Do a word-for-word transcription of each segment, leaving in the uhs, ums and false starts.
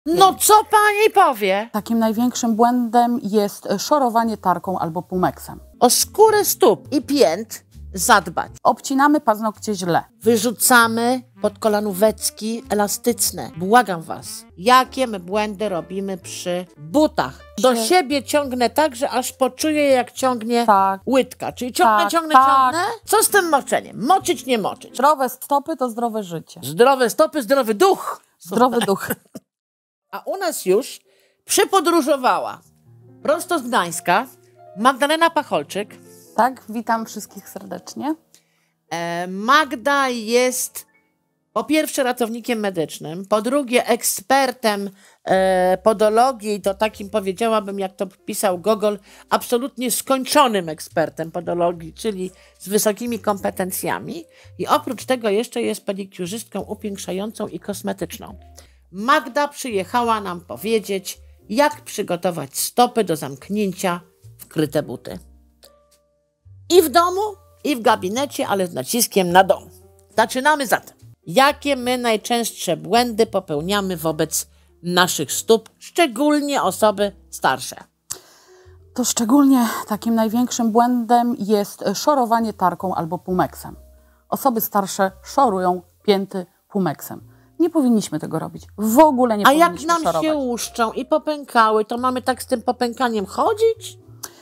No co pani powie? Takim największym błędem jest szorowanie tarką albo pumeksem. O skórę stóp i pięt zadbać. Obcinamy paznokcie źle. Wyrzucamy podkolanóweczki elastyczne. Błagam was, jakie my błędy robimy przy butach. Do Przy- siebie ciągnę tak, że aż poczuję, jak ciągnie Tak. łydka. Czyli ciągnę, Tak, ciągnę, tak. ciągnę. Co z tym moczeniem? Moczyć, nie moczyć. Zdrowe stopy to zdrowe życie. Zdrowe stopy, zdrowy duch. Zdrowy duch. A u nas już przypodróżowała prosto z Gdańska Magdalena Pacholczyk. Tak, witam wszystkich serdecznie. E, Magda jest po pierwsze ratownikiem medycznym, po drugie ekspertem e, podologii, i to takim, powiedziałabym, jak to pisał Gogol, absolutnie skończonym ekspertem podologii, czyli z wysokimi kompetencjami. I oprócz tego jeszcze jest pedikiurzystką upiększającą i kosmetyczną. Magda przyjechała nam powiedzieć, jak przygotować stopy do zamknięcia w kryte buty. I w domu, i w gabinecie, ale z naciskiem na dom. Zaczynamy zatem. Jakie my najczęstsze błędy popełniamy wobec naszych stóp, szczególnie osoby starsze? To szczególnie takim największym błędem jest szorowanie tarką albo pumeksem. Osoby starsze szorują pięty pumeksem. Nie powinniśmy tego robić. W ogóle nie A powinniśmy jak nam szorować. się łuszczą i popękały, to mamy tak z tym popękaniem chodzić?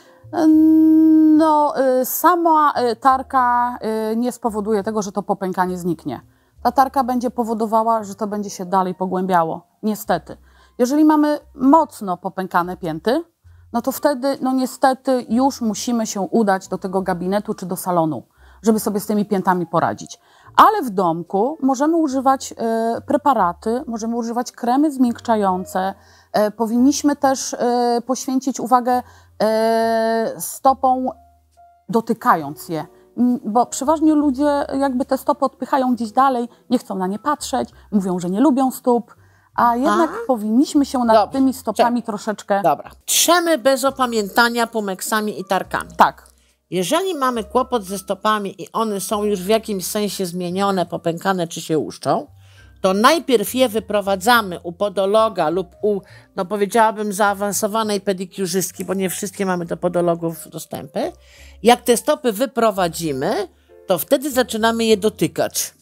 No, y, sama y, tarka y, nie spowoduje tego, że to popękanie zniknie. Ta tarka będzie powodowała, że to będzie się dalej pogłębiało. Niestety. Jeżeli mamy mocno popękane pięty, no to wtedy, no niestety, już musimy się udać do tego gabinetu czy do salonu, żeby sobie z tymi piętami poradzić. Ale w domku możemy używać e, preparaty, możemy używać kremy zmiękczające. E, powinniśmy też e, poświęcić uwagę e, stopom, dotykając je. M, Bo przeważnie ludzie jakby te stopy odpychają gdzieś dalej, nie chcą na nie patrzeć, mówią, że nie lubią stóp, a jednak A? powinniśmy się nad Dobrze, tymi stopami czekaj. troszeczkę... Dobra. Trzemy bez opamiętania pumeksami i tarkami. Tak. Jeżeli mamy kłopot ze stopami i one są już w jakimś sensie zmienione, popękane czy się łuszczą, to najpierw je wyprowadzamy u podologa lub u, no powiedziałabym, zaawansowanej pedikiurzystki, bo nie wszystkie mamy do podologów dostępy. Jak te stopy wyprowadzimy, to wtedy zaczynamy je dotykać.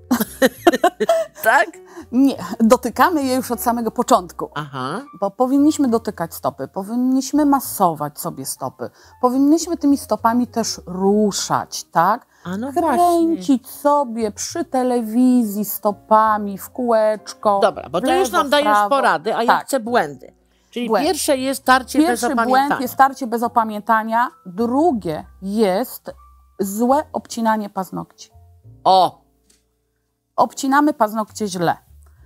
Tak? Nie, dotykamy je już od samego początku. Aha. Bo powinniśmy dotykać stopy, powinniśmy masować sobie stopy, powinniśmy tymi stopami też ruszać, tak? A no Kręcić sobie przy telewizji stopami w kółeczko. Dobra, bo w to już lewo, nam w dajesz prawo. porady, a ja Tak. chcę błędy. Czyli Błęd. pierwsze jest tarcie bez Pierwszy opamiętania. błęd jest starcie bez opamiętania, drugie jest złe obcinanie paznokci. O! Obcinamy paznokcie źle.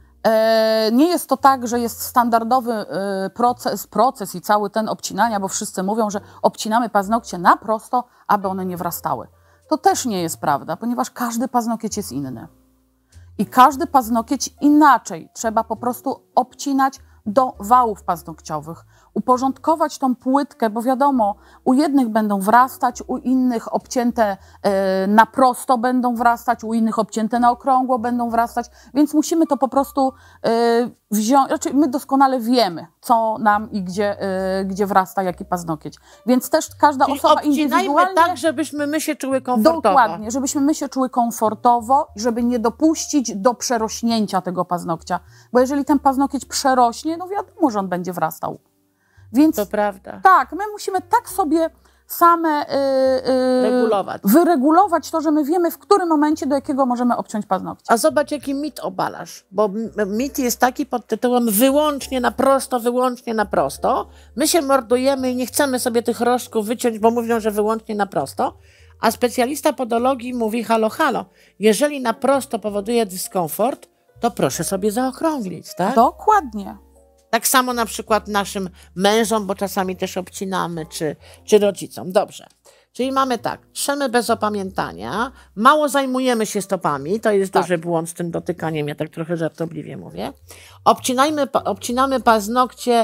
E, nie jest to tak, że jest standardowy e, proces, proces i cały ten obcinania, bo wszyscy mówią, że obcinamy paznokcie na prosto, aby one nie wrastały. To też nie jest prawda, ponieważ każdy paznokieć jest inny. I każdy paznokieć inaczej trzeba po prostu obcinać do wałów paznokciowych. Uporządkować tą płytkę, bo wiadomo, u jednych będą wrastać, u innych obcięte e, na prosto będą wrastać, u innych obcięte na okrągło będą wrastać, więc musimy to po prostu e, wziąć, znaczy my doskonale wiemy, co nam i gdzie, e, gdzie wrasta jaki paznokieć. Więc też każda Czyli osoba obcinajmy indywidualnie... tak, żebyśmy my się czuły komfortowo. Dokładnie, żebyśmy my się czuły komfortowo, żeby nie dopuścić do przerośnięcia tego paznokcia. Bo jeżeli ten paznokieć przerośnie, no wiadomo, że on będzie wrastał. Więc To prawda. tak, my musimy tak sobie same yy, yy, Regulować. wyregulować to, że my wiemy, w którym momencie do jakiego możemy obciąć paznokcie. A zobacz, jaki mit obalasz. Bo m- mit jest taki pod tytułem wyłącznie na prosto, wyłącznie na prosto. My się mordujemy i nie chcemy sobie tych rożków wyciąć, bo mówią, że wyłącznie na prosto. A specjalista podologii mówi, halo, halo, jeżeli na prosto powoduje dyskomfort, to proszę sobie zaokrąglić, tak? Dokładnie. Tak samo na przykład naszym mężom, bo czasami też obcinamy, czy, czy rodzicom. Dobrze. Czyli mamy tak, trzemy bez opamiętania, mało zajmujemy się stopami, to jest Tak. duży błąd z tym dotykaniem, ja tak trochę żartobliwie mówię. Obcinajmy, pa- obcinamy paznokcie,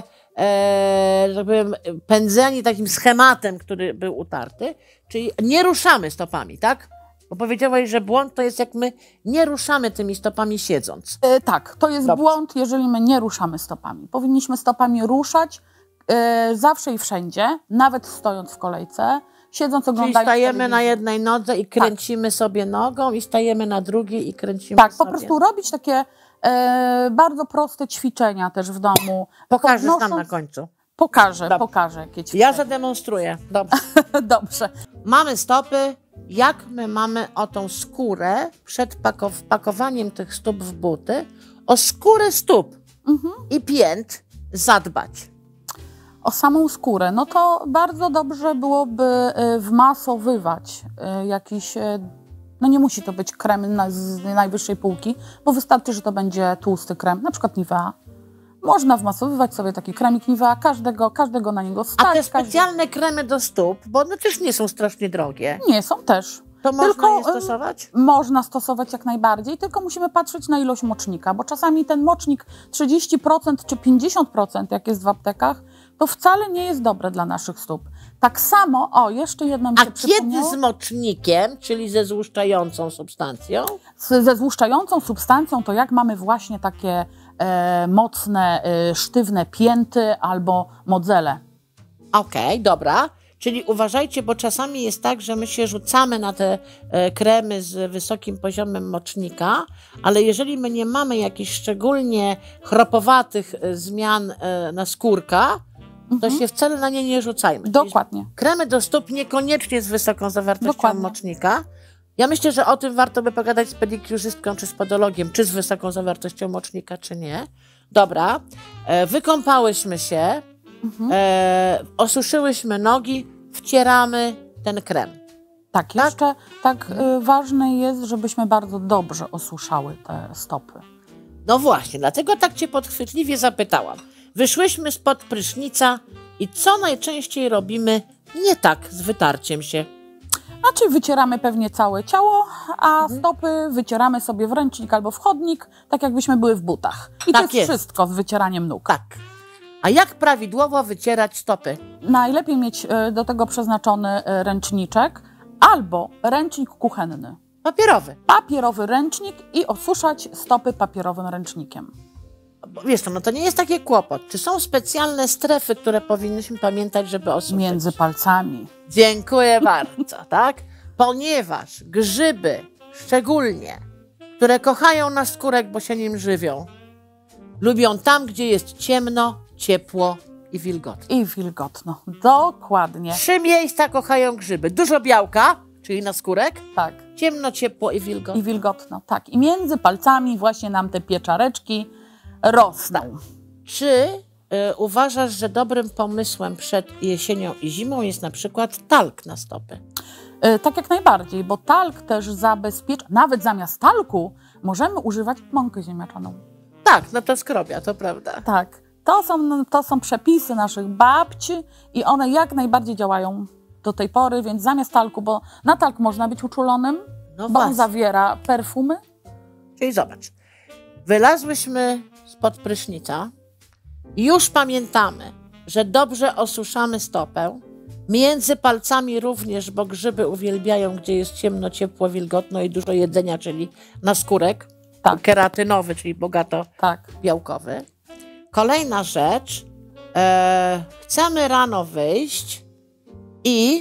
e, że tak powiem, pędzeni takim schematem, który był utarty, czyli nie ruszamy stopami, tak? Bo powiedziałaś, że błąd to jest jak my nie ruszamy tymi stopami siedząc. E, tak, to jest Dobrze. błąd, jeżeli my nie ruszamy stopami. Powinniśmy stopami ruszać e, zawsze i wszędzie, nawet stojąc w kolejce, siedząc, Czyli oglądając stajemy telewizję. na jednej nodze i kręcimy tak. sobie nogą i stajemy na drugiej i kręcimy Tak, sobie. po prostu robić takie e, bardzo proste ćwiczenia też w domu. Pokażesz Podnosząc... nam na końcu. Pokażę, Dobrze. pokażę jakie ćwiczenia. Ja zademonstruję. Dobrze. Dobrze. Mamy stopy. Jak my mamy o tą skórę przed pako- pakowaniem tych stóp w buty, o skórę stóp Mhm. i pięt zadbać? O samą skórę, no to bardzo dobrze byłoby e, wmasowywać e, jakiś, e, no nie musi to być krem na, z najwyższej półki, bo wystarczy, że to będzie tłusty krem, na przykład Nivea. Można wmasowywać sobie taki kremik Nivea, każdego, każdego na niego stać. A te każdy... specjalne kremy do stóp, bo one też nie są strasznie drogie, Nie, są też. to można Tylko, je stosować? Można stosować jak najbardziej, tylko musimy patrzeć na ilość mocznika, bo czasami ten mocznik trzydzieści procent czy pięćdziesiąt procent, jak jest w aptekach, to wcale nie jest dobre dla naszych stóp. Tak samo, o, jeszcze jedno mi A się kiedy przypomniało. z mocznikiem, czyli ze złuszczającą substancją? Z, ze złuszczającą substancją, to jak mamy właśnie takie e, mocne, e, sztywne pięty albo modzele. Okej, okay, dobra. Czyli uważajcie, bo czasami jest tak, że my się rzucamy na te e, kremy z wysokim poziomem mocznika, ale jeżeli my nie mamy jakichś szczególnie chropowatych e, zmian e, na skórka, to Mhm. się wcale na nie nie rzucajmy. Dokładnie. Czyli kremy do stóp niekoniecznie z wysoką zawartością Dokładnie. mocznika. Ja myślę, że o tym warto by pogadać z pedikurzystką czy z podologiem, czy z wysoką zawartością mocznika, czy nie. Dobra, e, wykąpałyśmy się, Mhm. e, osuszyłyśmy nogi, wcieramy ten krem. Tak, jeszcze tak y, ważne jest, żebyśmy bardzo dobrze osuszały te stopy. No właśnie, dlatego tak cię podchwytliwie zapytałam. Wyszłyśmy spod prysznica i co najczęściej robimy nie tak z wytarciem się? Znaczy wycieramy pewnie całe ciało, a Mhm. stopy wycieramy sobie w ręcznik albo w chodnik, tak jakbyśmy były w butach. I Tak to jest, jest. wszystko z wycieraniem nóg. Tak. A jak prawidłowo wycierać stopy? Najlepiej mieć y, do tego przeznaczony y, ręczniczek albo ręcznik kuchenny. Papierowy. Papierowy ręcznik i osuszać stopy papierowym ręcznikiem. Bo wiesz co, no to nie jest taki kłopot. Czy są specjalne strefy, które powinnyśmy pamiętać, żeby osuszyć? Między palcami. Dziękuję bardzo, tak? Ponieważ grzyby, szczególnie, które kochają nasz skórek, bo się nim żywią, lubią tam, gdzie jest ciemno, ciepło i wilgotno. I wilgotno. Dokładnie. Trzy miejsca kochają grzyby. Dużo białka, czyli naskórek, Tak. ciemno, ciepło i wilgotno. I wilgotno. Tak. I między palcami właśnie nam te pieczareczki rosną. Czy y, uważasz, że dobrym pomysłem przed jesienią i zimą jest na przykład talk na stopy? E, tak jak najbardziej, bo talk też zabezpiecza, nawet zamiast talku możemy używać mąkę ziemniaczaną. Tak, no to skrobia, to prawda. Tak. To są, to są przepisy naszych babci i one jak najbardziej działają do tej pory, więc zamiast talku, bo na talk można być uczulonym, No bo on właśnie. zawiera perfumy. Czyli zobacz, wylazłyśmy spod prysznica i już pamiętamy, że dobrze osuszamy stopę, między palcami również, bo grzyby uwielbiają, gdzie jest ciemno, ciepło, wilgotno i dużo jedzenia, czyli naskórek, Tak. keratynowy, czyli bogato Tak. białkowy. Kolejna rzecz, e, chcemy rano wyjść i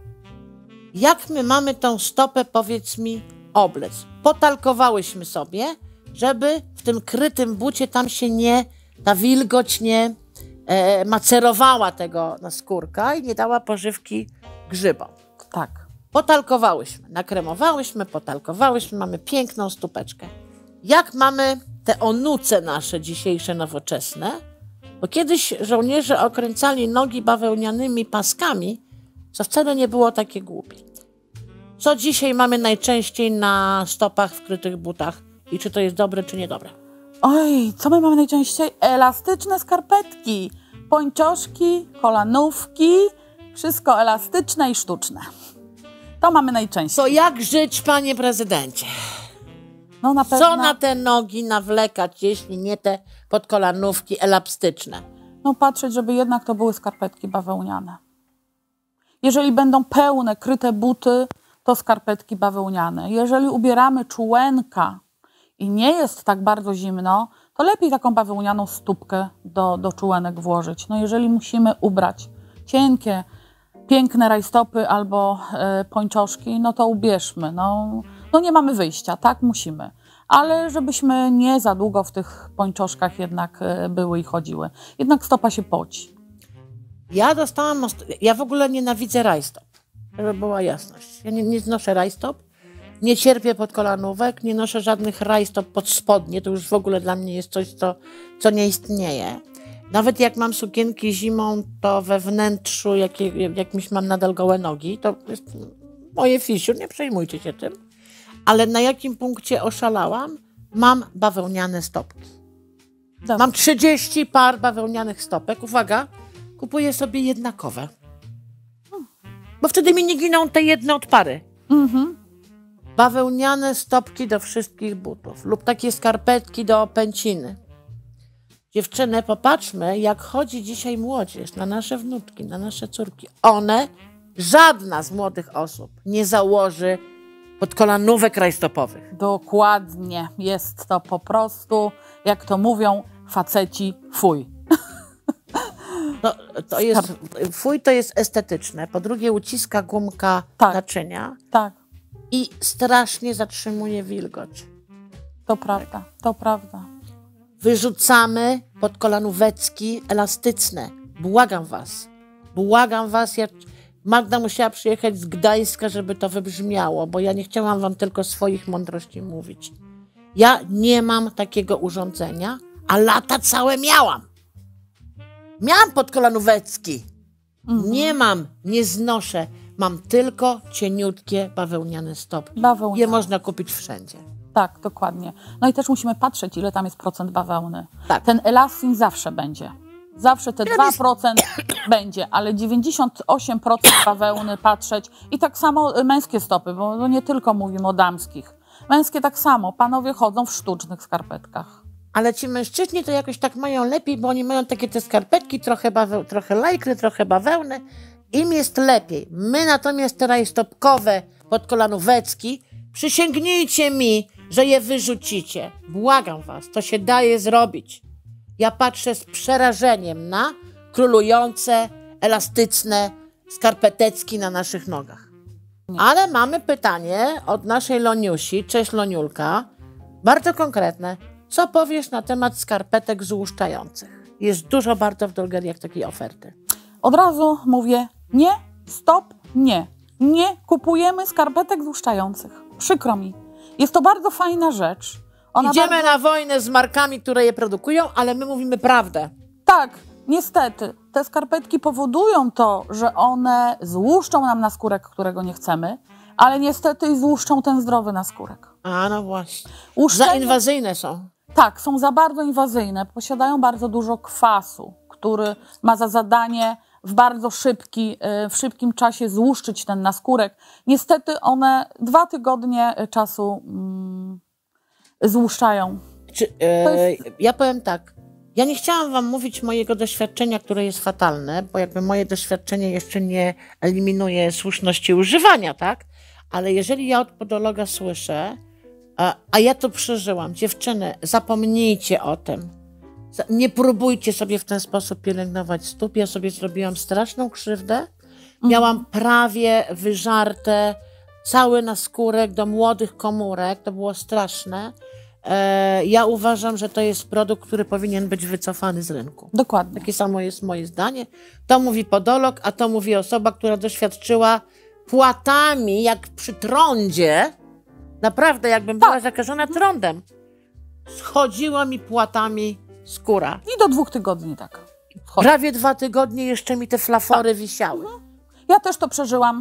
jak my mamy tą stopę, powiedz mi, oblec? Potalkowałyśmy sobie, żeby w tym krytym bucie tam się nie, ta wilgoć nie e, macerowała tego naskórka i nie dała pożywki grzybom. Tak. Potalkowałyśmy, nakremowałyśmy, potalkowałyśmy, mamy piękną stópeczkę. Jak mamy te onuce nasze dzisiejsze nowoczesne? Bo kiedyś żołnierze okręcali nogi bawełnianymi paskami, co wcale nie było takie głupie. Co dzisiaj mamy najczęściej na stopach w krytych butach? I czy to jest dobre, czy niedobre? Oj, co my mamy najczęściej? Elastyczne skarpetki, pończoszki, kolanówki, wszystko elastyczne i sztuczne. To mamy najczęściej. To jak żyć, panie prezydencie? No na pewno, Co na te nogi nawlekać, jeśli nie te podkolanówki elastyczne? no patrzeć, żeby jednak to były skarpetki bawełniane. Jeżeli będą pełne, kryte buty, to skarpetki bawełniane. Jeżeli ubieramy czółenka i nie jest tak bardzo zimno, to lepiej taką bawełnianą stópkę do, do czółenek włożyć. No jeżeli musimy ubrać cienkie, piękne rajstopy albo e, pończoszki, no to ubierzmy. No, no nie mamy wyjścia, tak musimy. Ale żebyśmy nie za długo w tych pończoszkach jednak e, były i chodziły. Jednak stopa się poci. Ja dostałam, ja w ogóle nienawidzę rajstop, żeby była jasność. Ja nie, nie znoszę rajstop, nie cierpię podkolanówek, nie noszę żadnych rajstop pod spodnie, to już w ogóle dla mnie jest coś, co, co nie istnieje. Nawet jak mam sukienki zimą, to we wnętrzu jak, jakimś mam nadal gołe nogi, to jest moje fisiu, nie przejmujcie się tym. Ale na jakim punkcie oszalałam? Mam bawełniane stopki. Dobrze. Mam trzydzieści par bawełnianych stopek. Uwaga, kupuję sobie jednakowe. Bo wtedy mi nie giną te jedne od pary. Mhm. Bawełniane stopki do wszystkich butów lub takie skarpetki do pęciny. Dziewczyny, popatrzmy, jak chodzi dzisiaj młodzież na nasze wnuczki, na nasze córki. One, żadna z młodych osób nie założy podkolanówek rajstopowych. Dokładnie. Jest to po prostu, jak to mówią faceci, fuj. No, to jest, fuj to jest estetyczne. Po drugie uciska gumka Tak. naczynia Tak, i strasznie zatrzymuje wilgoć. to prawda, to prawda. Wyrzucamy podkolanóweczki elastyczne. Błagam was. Błagam was. Ja, Magda musiała przyjechać z Gdańska, żeby to wybrzmiało, bo ja nie chciałam wam tylko swoich mądrości mówić. Ja nie mam takiego urządzenia, a lata całe miałam. Miałam podkolanóweczki. Mhm. Nie mam, nie znoszę. Mam tylko cieniutkie bawełniane stopki. Bawełniane. Je można kupić wszędzie. Tak, dokładnie. No i też musimy patrzeć, ile tam jest procent bawełny. Tak. Ten elastin zawsze będzie. Zawsze te dwa procent będzie, ale dziewięćdziesiąt osiem procent bawełny patrzeć. I tak samo męskie stopy, bo nie tylko mówimy o damskich. Męskie tak samo. Panowie chodzą w sztucznych skarpetkach. Ale ci mężczyźni to jakoś tak mają lepiej, bo oni mają takie te skarpetki, trochę, baweł, trochę lajkry, trochę bawełny. Im jest lepiej. My natomiast te rajstopkowe podkolanóweczki, przysięgnijcie mi, że je wyrzucicie. Błagam was, to się daje zrobić. Ja patrzę z przerażeniem na królujące, elastyczne skarpeteczki na naszych nogach. Ale mamy pytanie od naszej Loniusi. Cześć Loniulka. Bardzo konkretne. Co powiesz na temat skarpetek złuszczających? Jest dużo bardzo w drogeriach takiej oferty. Od razu mówię nie, stop, nie. Nie kupujemy skarpetek złuszczających. Przykro mi. Jest to bardzo fajna rzecz. Ona Idziemy bardzo... na wojnę z markami, które je produkują, ale my mówimy prawdę. Tak, niestety. Te skarpetki powodują to, że one złuszczą nam naskórek, którego nie chcemy, ale niestety i złuszczą ten zdrowy naskórek. A no właśnie. Uszczenie... Za inwazyjne są. Tak, są za bardzo inwazyjne. Posiadają bardzo dużo kwasu, który ma za zadanie w bardzo szybki, w szybkim czasie złuszczyć ten naskórek. Niestety one dwa tygodnie czasu mm, złuszczają. Czy, e, jest... Ja powiem tak, ja nie chciałam wam mówić mojego doświadczenia, które jest fatalne, bo jakby moje doświadczenie jeszcze nie eliminuje słuszności używania, tak? Ale jeżeli ja od podologa słyszę, a, a ja to przeżyłam, dziewczyny, zapomnijcie o tym. Nie próbujcie sobie w ten sposób pielęgnować stóp. Ja sobie zrobiłam straszną krzywdę. Miałam prawie wyżarte cały naskórek do młodych komórek. To było straszne. E, ja uważam, że to jest produkt, który powinien być wycofany z rynku. Dokładnie. Takie samo jest moje zdanie. To mówi podolog, a to mówi osoba, która doświadczyła płatami, jak przy trądzie. Naprawdę, jakbym była tak. zakażona trądem. Schodziła mi płatami skóra. I do dwóch tygodni tak. Wchodzi. Prawie dwa tygodnie jeszcze mi te flafory tak. wisiały. Ja też to przeżyłam.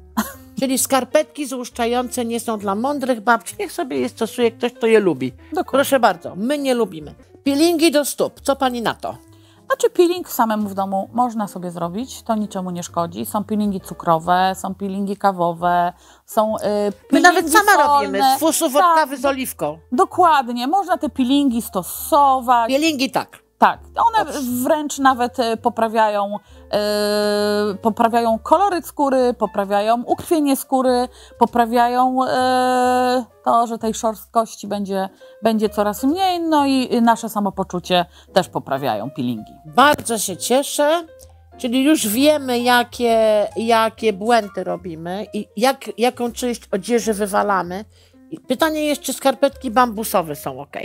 Czyli skarpetki złuszczające nie są dla mądrych babci. Niech sobie je stosuje ktoś, kto je lubi. Dokładnie. Proszę bardzo, my nie lubimy. Peelingi do stóp. Co pani na to? Znaczy peeling samemu w domu można sobie zrobić, to niczemu nie szkodzi. Są peelingi cukrowe, są peelingi kawowe, są y, peelingi My nawet same solne. robimy, z fusów od tak, kawy z oliwką. Dokładnie, można te peelingi stosować. Peelingi tak. Tak, one Dobrze. wręcz nawet e, poprawiają, e, poprawiają koloryt skóry, poprawiają ukrwienie skóry, poprawiają e, to, że tej szorstkości będzie, będzie coraz mniej, no i nasze samopoczucie też poprawiają peelingi. Bardzo się cieszę, czyli już wiemy, jakie, jakie błędy robimy i jak, jaką część odzieży wywalamy. I pytanie jest, czy skarpetki bambusowe są ok?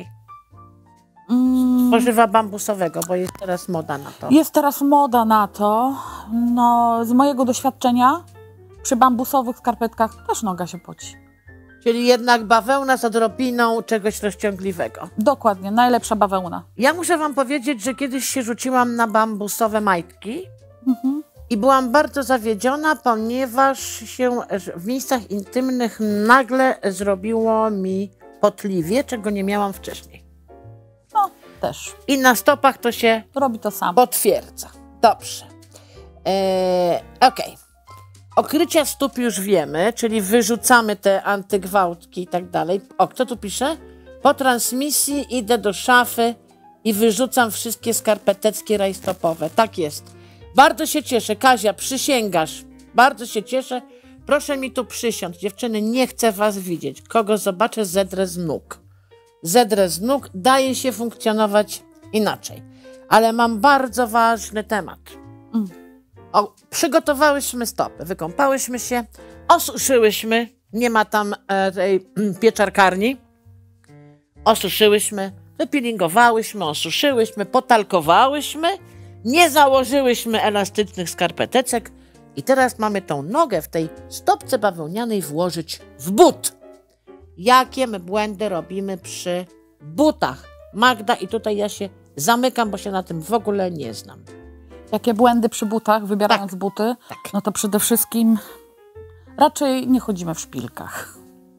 Mm, Tworzywa bambusowego, bo jest teraz moda na to. jest teraz moda na to. No, z mojego doświadczenia przy bambusowych skarpetkach też noga się poci. Czyli jednak bawełna z odrobiną czegoś rozciągliwego. Dokładnie, najlepsza bawełna. Ja muszę wam powiedzieć, że kiedyś się rzuciłam na bambusowe majtki Mhm. i byłam bardzo zawiedziona, ponieważ się w miejscach intymnych nagle zrobiło mi potliwie, czego nie miałam wcześniej. No, też. I na stopach to się Robi to samo. potwierdza. Dobrze. Eee, Okej. Okrycia stóp już wiemy, czyli wyrzucamy te antygwałtki i tak dalej. O, kto tu pisze? Po transmisji idę do szafy i wyrzucam wszystkie skarpeteckie rajstopowe. Tak jest. Bardzo się cieszę. Kazia, przysięgasz. Bardzo się cieszę. Proszę mi tu przysiąść. Dziewczyny, nie chcę was widzieć. Kogo zobaczę, zedrę z nóg. Zedrę z nóg. Daje się funkcjonować inaczej. Ale mam bardzo ważny temat. Mm. O, przygotowałyśmy stopy, wykąpałyśmy się, osuszyłyśmy, nie ma tam e, tej mm, pieczarkarni, osuszyłyśmy, wypeelingowałyśmy, osuszyłyśmy, potalkowałyśmy, nie założyłyśmy elastycznych skarpeteczek i teraz mamy tą nogę w tej stopce bawełnianej włożyć w but. Jakie my błędy robimy przy butach? Magda, i tutaj ja się zamykam, bo się na tym w ogóle nie znam. Jakie błędy przy butach, wybierając Tak. buty? Tak. No to przede wszystkim raczej nie chodzimy w szpilkach.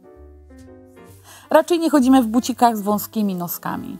Raczej nie chodzimy w bucikach z wąskimi noskami.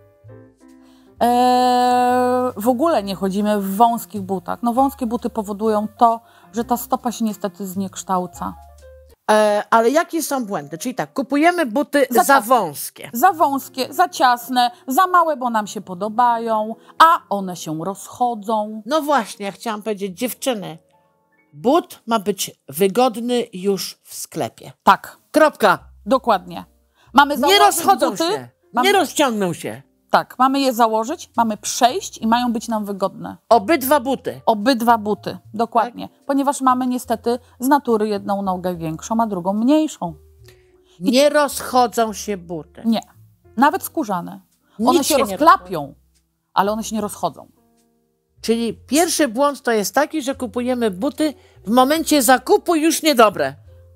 Eee, w ogóle nie chodzimy w wąskich butach. No wąskie buty powodują to, że ta stopa się niestety zniekształca. E, ale jakie są błędy? Czyli tak, kupujemy buty Za za, ciasne. wąskie. Za wąskie, za ciasne, za małe, bo nam się podobają, a one się rozchodzą. No właśnie, ja chciałam powiedzieć, dziewczyny, but ma być wygodny już w sklepie. Tak, Kropka. dokładnie. Mamy Nie założyć rozchodzą buty, się. Mamy, Nie rozciągną się. tak, mamy je założyć, mamy przejść i mają być nam wygodne. Obydwa buty. Obydwa buty, dokładnie. Ponieważ mamy niestety z natury jedną nogę większą, a drugą mniejszą. Nie rozchodzą się buty. Nie, nawet skórzane. One Nic się, się nie rozklapią, ale one się nie rozchodzą. Czyli pierwszy błąd to jest taki, że kupujemy buty w momencie zakupu już niedobre.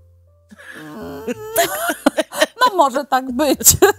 No może tak być.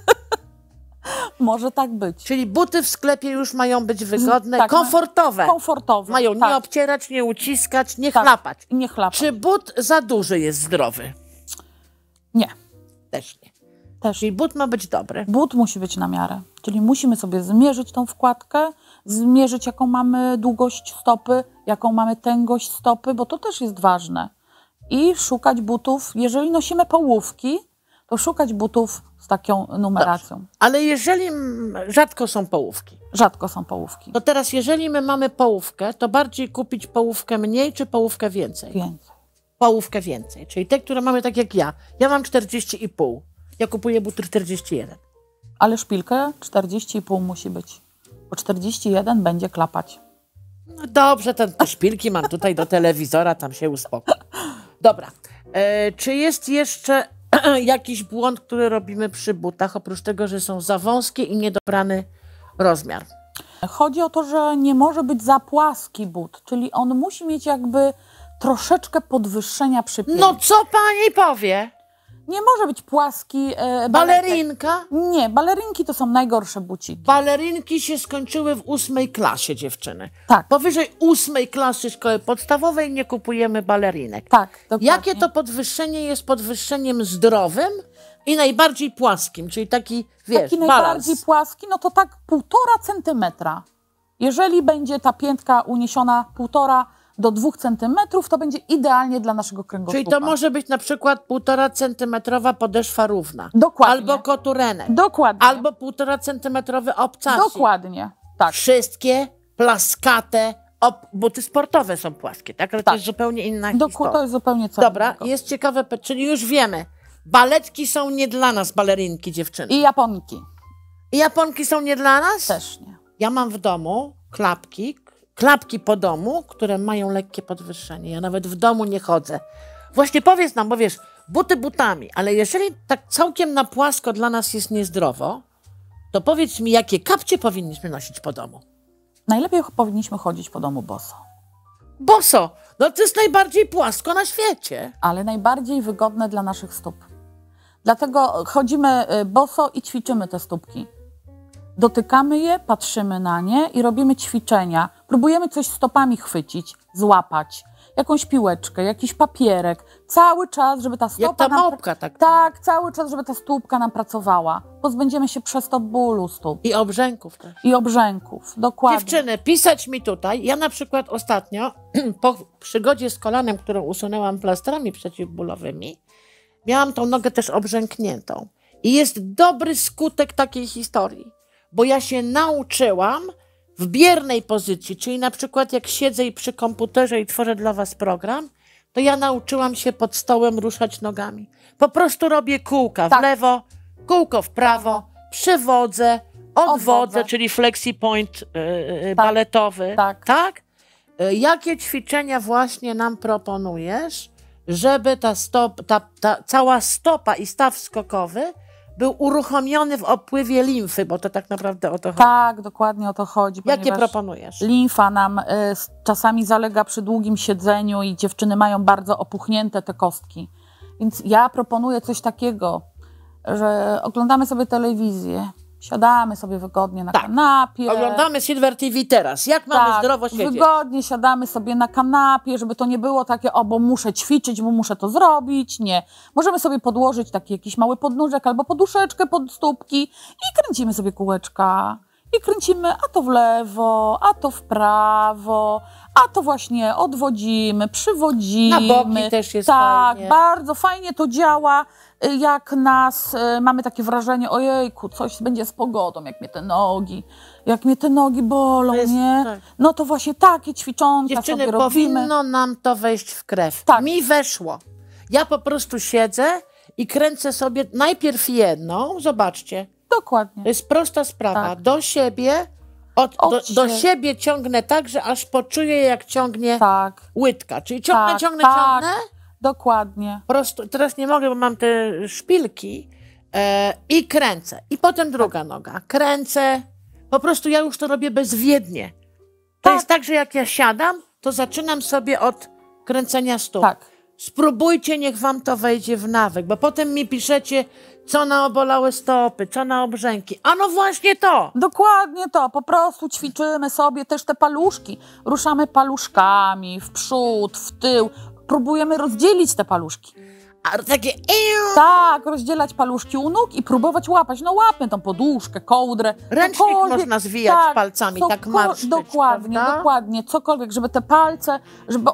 Może tak być. Czyli buty w sklepie już mają być wygodne, tak, komfortowe. Komfortowe. Mają nie tak, obcierać, nie uciskać, nie tak. chlapać. I nie chlapać. Czy but za duży jest zdrowy? Nie, Też nie. też. Czyli but ma być dobry. But musi być na miarę. Czyli musimy sobie zmierzyć tą wkładkę, zmierzyć jaką mamy długość stopy, jaką mamy tęgość stopy, bo to też jest ważne. I szukać butów, jeżeli nosimy połówki, to szukać butów z taką numeracją. Ale jeżeli mm, rzadko są połówki, Rzadko są połówki. to teraz jeżeli my mamy połówkę, to bardziej kupić połówkę mniej czy połówkę więcej? Więcej. Połówkę więcej, czyli te, które mamy tak jak ja. Ja mam czterdzieści i pół. Ja kupuję buty czterdzieści jeden. Ale szpilkę czterdzieści i pół musi być. Bo czterdzieści jeden będzie klapać. No dobrze, te, te szpilki mam tutaj do telewizora, tam się uspokój. Dobra. E, czy jest jeszcze jakiś błąd, który robimy przy butach, oprócz tego, że są za wąskie i niedobrany rozmiar? Chodzi o to, że nie może być za płaski but, czyli on musi mieć jakby troszeczkę podwyższenia przypięcia. No co pani powie? Nie może być płaski e, balerynek. Balerinka? Nie, balerinki to są najgorsze buciki. Balerinki się skończyły w ósmej klasie, dziewczyny. Tak, Powyżej ósmej klasy szkoły podstawowej nie kupujemy balerinek. tak, dokładnie. Jakie to podwyższenie jest podwyższeniem zdrowym i najbardziej płaskim, czyli taki, wiesz, Taki balans. najbardziej płaski, no to tak półtora centymetra. Jeżeli będzie ta piętka uniesiona półtora do dwóch centymetrów, to będzie idealnie dla naszego kręgosłupa. Czyli to może być na przykład półtora centymetrowa podeszwa równa. Dokładnie. Albo koturenek. Dokładnie. Albo półtora centymetrowy obcasik. Dokładnie. Tak. Wszystkie plaskate, op- buty sportowe są płaskie, tak? Ale Tak. to jest zupełnie inna Do, historia. to jest zupełnie co Dobra, innego. jest ciekawe, pe- czyli już wiemy, baletki są nie dla nas, balerinki, dziewczyny. I japonki I Japonki są nie dla nas? też nie. Ja mam w domu klapki, klapki po domu, które mają lekkie podwyższenie. Ja nawet w domu nie chodzę. Właśnie powiedz nam, bo wiesz, buty butami, ale jeżeli tak całkiem na płasko dla nas jest niezdrowo, to powiedz mi, jakie kapcie powinniśmy nosić po domu? Najlepiej powinniśmy chodzić po domu boso. Boso! No to jest najbardziej płasko na świecie. Ale najbardziej wygodne dla naszych stóp. Dlatego chodzimy y, boso i ćwiczymy te stópki. Dotykamy je, patrzymy na nie i robimy ćwiczenia. Próbujemy coś stopami chwycić, złapać. Jakąś piłeczkę, jakiś papierek. Cały czas, żeby ta stopa Jak ta nam... małpka tak. Tak, cały czas, żeby ta stópka nam pracowała. Pozbędziemy się przez to bólu stóp I obrzęków też. i obrzęków. Dokładnie. Dziewczyny, pisać mi tutaj. Ja na przykład ostatnio, po przygodzie z kolanem, którą usunęłam plastrami przeciwbólowymi, miałam tą nogę też obrzękniętą. I jest dobry skutek takiej historii, bo ja się nauczyłam w biernej pozycji, czyli na przykład jak siedzę i przy komputerze i tworzę dla was program, to ja nauczyłam się pod stołem ruszać nogami. Po prostu robię kółka w Tak. lewo, kółko w prawo, przywodzę, odwodzę, Odwodzę. czyli flexi point yy, Tak. baletowy. Tak. tak? Y, Jakie ćwiczenia właśnie nam proponujesz, żeby ta, stop, ta, ta cała stopa i staw skokowy był uruchomiony w opływie limfy, bo to tak naprawdę o to chodzi. Tak, dokładnie o to chodzi. Jakie ponieważ proponujesz? Limfa nam y, s- czasami zalega przy długim siedzeniu i dziewczyny mają bardzo opuchnięte te kostki. Więc ja proponuję coś takiego, że oglądamy sobie telewizję, siadamy sobie wygodnie na Tak. kanapie. Oglądamy Silver T V teraz. Jak mamy Tak, zdrowo siedzieć? wygodnie siadamy sobie na kanapie, żeby to nie było takie, o, bo muszę ćwiczyć, bo muszę to zrobić. Nie. Możemy sobie podłożyć taki jakiś mały podnóżek albo poduszeczkę pod stópki i kręcimy sobie kółeczka. I kręcimy a to w lewo, a to w prawo, a to właśnie odwodzimy, przywodzimy. Na boki też jest Tak, fajnie. bardzo fajnie to działa, y, jak nas, y, mamy takie wrażenie, ojejku, coś będzie z pogodą, jak mnie te nogi, jak mnie te nogi bolą, To jest- nie? tak. No to właśnie takie ćwiczątka Dziewczyny, sobie robimy. powinno nam to wejść w krew. Tak. Mi weszło. Ja po prostu siedzę i kręcę sobie najpierw jedną, zobaczcie, to Dokładnie. jest prosta sprawa, Tak. do siebie, od, Od do, do sie- siebie ciągnę tak, że aż poczuję, jak ciągnie Tak, łydka. Czyli ciągnę, tak, ciągnę, tak. ciągnę. dokładnie. Prosto, teraz nie mogę, bo mam te szpilki e, i kręcę. I potem druga Tak. noga. Kręcę. Po prostu ja już to robię bezwiednie. To Tak. jest tak, że jak ja siadam, to zaczynam sobie od kręcenia stóp. Tak. Spróbujcie, niech wam to wejdzie w nawyk, bo potem mi piszecie, co na obolałe stopy, co na obrzęki. A no właśnie to! Dokładnie to, po prostu ćwiczymy sobie też te paluszki. Ruszamy paluszkami w przód, w tył. Próbujemy rozdzielić te paluszki. A takie... iu, Tak, rozdzielać paluszki u nóg i próbować łapać. No łapmy tą poduszkę, kołdrę. Ręcznik cokolwiek. można zwijać palcami, tak marszczyć, Dokładnie, prawda? dokładnie. Cokolwiek, żeby te palce, żeby...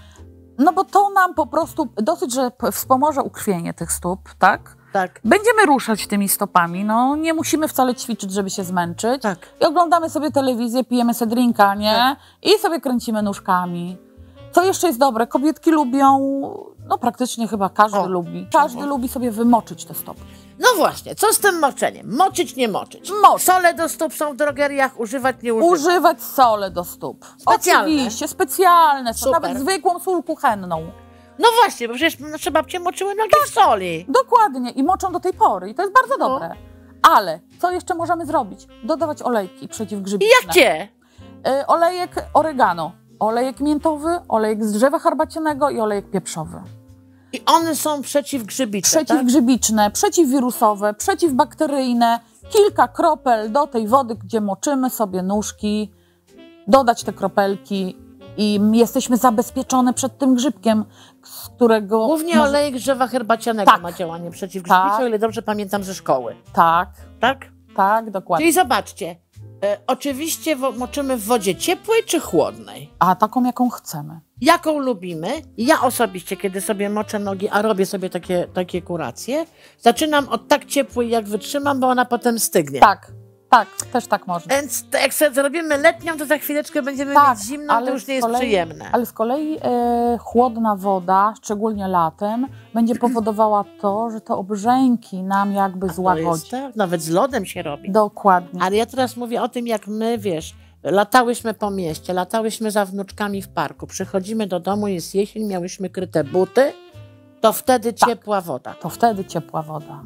No bo to nam po prostu dosyć, że p- wspomoże ukrwienie tych stóp, tak? Tak, Będziemy ruszać tymi stopami, no nie musimy wcale ćwiczyć, żeby się zmęczyć. tak. I oglądamy sobie telewizję, pijemy sobie drinka, nie? Tak. I sobie kręcimy nóżkami. Co jeszcze jest dobre? Kobietki lubią, no praktycznie chyba każdy O, lubi. Każdy czemu? lubi sobie wymoczyć te stopy. No właśnie, co z tym moczeniem? Moczyć, nie moczyć. Moczyć. Sole do stóp są w drogeriach, używać, nie używać. Używać sole do stóp. Specjalne. Oczywiście, specjalne są, Super. nawet zwykłą sól kuchenną. No właśnie, bo przecież nasze babcie moczyły nogi w soli. Dokładnie i moczą do tej pory i to jest bardzo No. dobre. Ale co jeszcze możemy zrobić? Dodawać olejki przeciwgrzybiczne. Jakie? Y, olejek oregano, olejek miętowy, olejek z drzewa herbacianego i olejek pieprzowy. I one są przeciwgrzybicze, tak? Przeciwgrzybiczne, przeciwwirusowe, przeciwbakteryjne. Kilka kropel do tej wody, gdzie moczymy sobie nóżki, dodać te kropelki i jesteśmy zabezpieczone przed tym grzybkiem, z którego... Głównie może- olejek z drzewa herbacianego Tak. ma działanie przeciwgrzybicze, Tak. o ile dobrze pamiętam ze szkoły. Tak, Tak? tak, dokładnie. Czyli zobaczcie, e, oczywiście wo- moczymy w wodzie ciepłej czy chłodnej? A taką, jaką chcemy. Jaką lubimy? Ja osobiście, kiedy sobie moczę nogi, a robię sobie takie, takie kuracje, zaczynam od tak ciepłej, jak wytrzymam, bo ona potem stygnie. Tak, Tak, też tak można. Więc to jak sobie zrobimy letnią, to za chwileczkę będziemy Tak, mieć zimną, ale to już nie z jest kolei- przyjemne. Ale z kolei e, chłodna woda, szczególnie latem, będzie powodowała to, że te obrzęki nam jakby To jest, złagodzi. tak, nawet z lodem się robi. Dokładnie. Ale ja teraz mówię o tym, jak my, wiesz, latałyśmy po mieście, latałyśmy za wnuczkami w parku, przychodzimy do domu, jest jesień, miałyśmy kryte buty, to wtedy Tak. ciepła woda. To wtedy ciepła woda.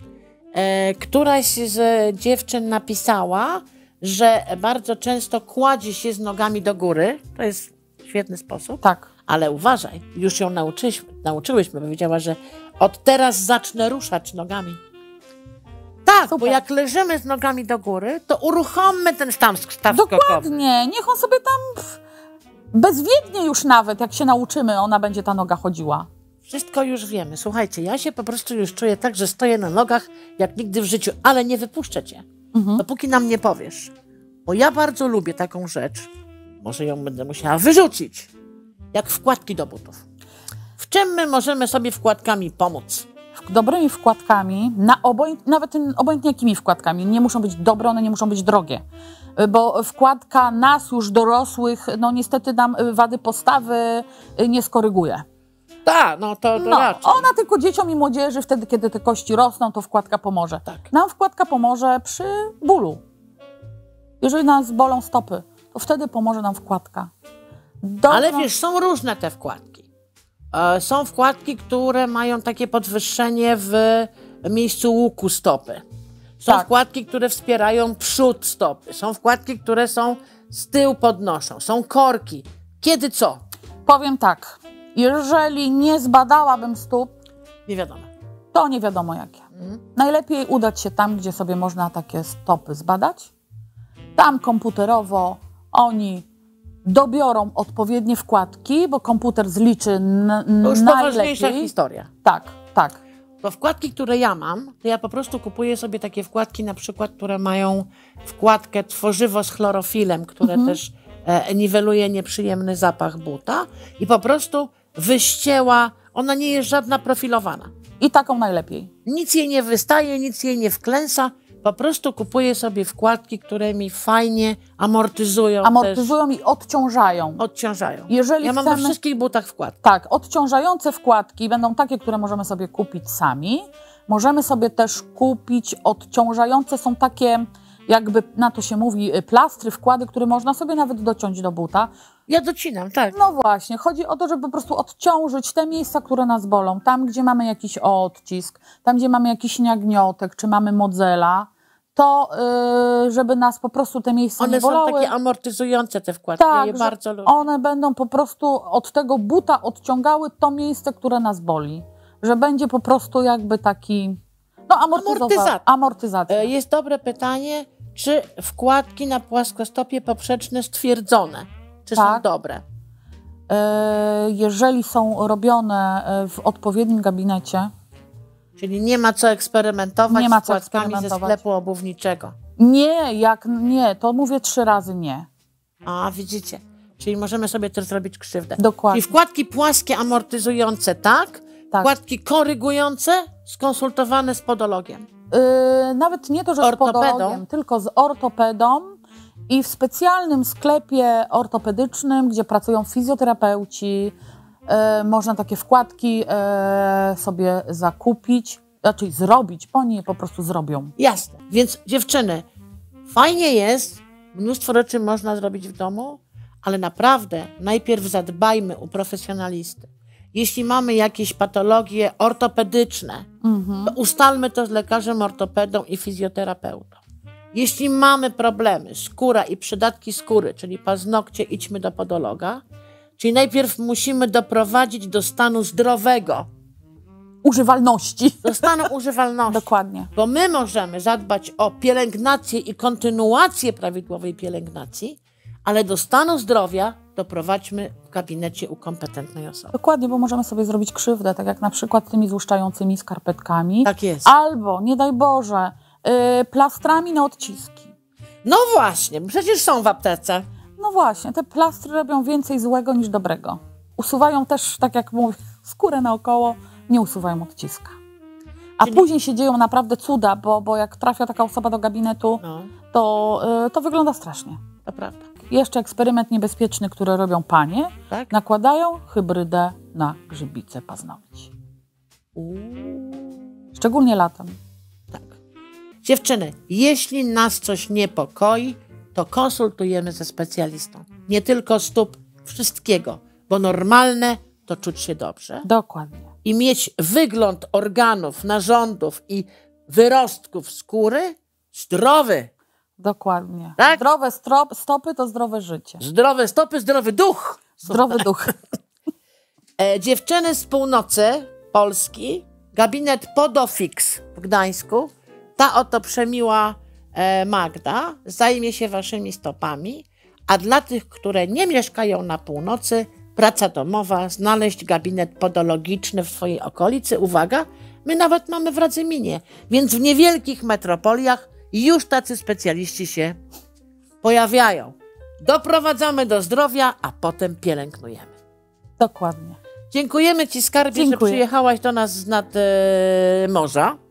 E, któraś z dziewczyn napisała, że bardzo często kładzie się z nogami do góry, to jest świetny sposób, Tak. ale uważaj, już ją nauczyliśmy, nauczyłyśmy, powiedziała, że od teraz zacznę ruszać nogami. Tak, Super. bo jak leżymy z nogami do góry, to uruchommy ten staw, staw skokowy. Dokładnie. Niech on sobie tam pff, bezwiednie już nawet, jak się nauczymy, ona będzie ta noga chodziła. Wszystko już wiemy. Słuchajcie, ja się po prostu już czuję tak, że stoję na nogach jak nigdy w życiu, ale nie wypuszczę cię, Mhm. dopóki nam nie powiesz. Bo ja bardzo lubię taką rzecz, może ją będę musiała wyrzucić, jak wkładki do butów. W czym my możemy sobie wkładkami pomóc? Dobrymi wkładkami, na oboj, nawet obojętnie jakimi wkładkami, nie muszą być dobre, one nie muszą być drogie. Bo wkładka nas już dorosłych, no niestety nam wady postawy nie skoryguje. Tak, no to, to No, raczej. ona tylko dzieciom i młodzieży, wtedy kiedy te kości rosną, to wkładka pomoże. Tak. Nam wkładka pomoże przy bólu. Jeżeli nas bolą stopy, to wtedy pomoże nam wkładka. Dobra. Ale wiesz, są różne te wkładki. E, są wkładki, które mają takie podwyższenie w miejscu łuku stopy. Są Tak. wkładki, które wspierają przód stopy. Są wkładki, które są z tyłu podnoszą. Są korki. Kiedy co? Powiem tak, jeżeli nie zbadałabym stóp, Nie wiadomo. to nie wiadomo jakie. Mhm. Najlepiej udać się tam, gdzie sobie można takie stopy zbadać. Tam komputerowo oni dobiorą odpowiednie wkładki, bo komputer zliczy n- To już poważniejsza najlepiej. historia. Tak, tak. Bo wkładki, które ja mam, to ja po prostu kupuję sobie takie wkładki, na przykład, które mają wkładkę tworzywo z chlorofilem, które Mhm. też e, niweluje nieprzyjemny zapach buta i po prostu wyścięła, ona nie jest żadna profilowana. I taką najlepiej. Nic jej nie wystaje, nic jej nie wklęsa, po prostu kupuję sobie wkładki, które mi fajnie amortyzują, Amortyzują i odciążają. też odciążają. Jeżeli Ja mam we chcemy- wszystkich butach wkładki. Tak, odciążające wkładki będą takie, które możemy sobie kupić sami. Możemy sobie też kupić odciążające, są takie, jakby na to się mówi, plastry, wkłady, które można sobie nawet dociąć do buta. Ja docinam, tak. No właśnie, chodzi o to, żeby po prostu odciążyć te miejsca, które nas bolą. Tam, gdzie mamy jakiś odcisk, tam, gdzie mamy jakiś nagniotek, czy mamy modzela, to yy, żeby nas po prostu te miejsca One nie są bolały. takie amortyzujące, te wkładki, ja je że bardzo lubię. one będą po prostu od tego buta odciągały to miejsce, które nas boli. Że będzie po prostu jakby taki, no amortyzowa- Amortyzacja. amortyzacja. E, Jest dobre pytanie, czy wkładki na płaskostopie poprzeczne stwierdzone, czy są Tak. dobre? E, jeżeli są robione e, w odpowiednim gabinecie, Czyli nie ma co eksperymentować Nie ma z co wkładkami ze eksperymentować. sklepu obuwniczego. nie, jak nie, to mówię trzy razy nie. A, widzicie. Czyli możemy sobie też zrobić krzywdę. Dokładnie. Czyli wkładki płaskie, amortyzujące, tak? Tak. Wkładki korygujące, skonsultowane z podologiem. Yy, nawet nie to, że Ortopedą? z podologiem, tylko z ortopedą i w specjalnym sklepie ortopedycznym, gdzie pracują fizjoterapeuci, yy, można takie wkładki yy, sobie zakupić, raczej zrobić, bo oni je po prostu zrobią. Jasne. Więc dziewczyny, fajnie jest, mnóstwo rzeczy można zrobić w domu, ale naprawdę najpierw zadbajmy u profesjonalisty. Jeśli mamy jakieś patologie ortopedyczne, Mhm. to ustalmy to z lekarzem ortopedą i fizjoterapeutą. Jeśli mamy problemy, skóra i przydatki skóry, czyli paznokcie, idźmy do podologa. Czyli najpierw musimy doprowadzić do stanu zdrowego, Używalności. do stanu używalności. Dokładnie. Bo my możemy zadbać o pielęgnację i kontynuację prawidłowej pielęgnacji, ale do stanu zdrowia doprowadźmy w gabinecie u kompetentnej osoby. Dokładnie, bo możemy sobie zrobić krzywdę, tak jak na przykład tymi złuszczającymi skarpetkami. Tak jest. Albo, nie daj Boże, yy, plastrami na odciski. No właśnie, przecież są w aptece. No właśnie, te plastry robią więcej złego niż dobrego. Usuwają też, tak jak mówię, skórę naokoło, nie usuwają odciska. A Czyli... później się dzieją naprawdę cuda, bo, bo jak trafia taka osoba do gabinetu, No, to, y, to wygląda strasznie. to prawda. Jeszcze eksperyment niebezpieczny, który robią panie, Tak? nakładają hybrydę na grzybice paznokci. Uuu. Szczególnie latem. Tak. Dziewczyny, jeśli nas coś niepokoi, to konsultujemy ze specjalistą. Nie tylko stóp, wszystkiego, bo normalne to czuć się dobrze Dokładnie. i mieć wygląd organów, narządów i wyrostków skóry zdrowy. Dokładnie. Tak? Zdrowe strop, stopy to zdrowe życie. Zdrowe stopy, zdrowy duch. Zdrowy duch. E, dziewczyny z północy Polski, gabinet Podofix w Gdańsku, ta oto przemiła e, Magda zajmie się waszymi stopami, a dla tych, które nie mieszkają na północy, praca domowa, znaleźć gabinet podologiczny w swojej okolicy. Uwaga, my nawet mamy w Radzyminie, więc w niewielkich metropoliach już tacy specjaliści się pojawiają. Doprowadzamy do zdrowia, a potem pielęgnujemy. Dokładnie. Dziękujemy ci, skarbie, Dziękuję. że przyjechałaś do nas z nad e, morza.